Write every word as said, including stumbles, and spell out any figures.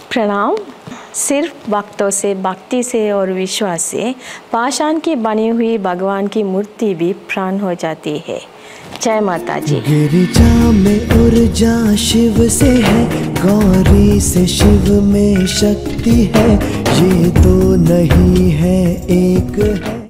प्रणाम। सिर्फ भक्तों से, भक्ति से और विश्वास से पाषाण की बनी हुई भगवान की मूर्ति भी प्राण हो जाती है। जय माता जी। गिरिजा में ऊर्जा शिव से है, गौरी से शिव में शक्ति है, ये तो नहीं है एक है।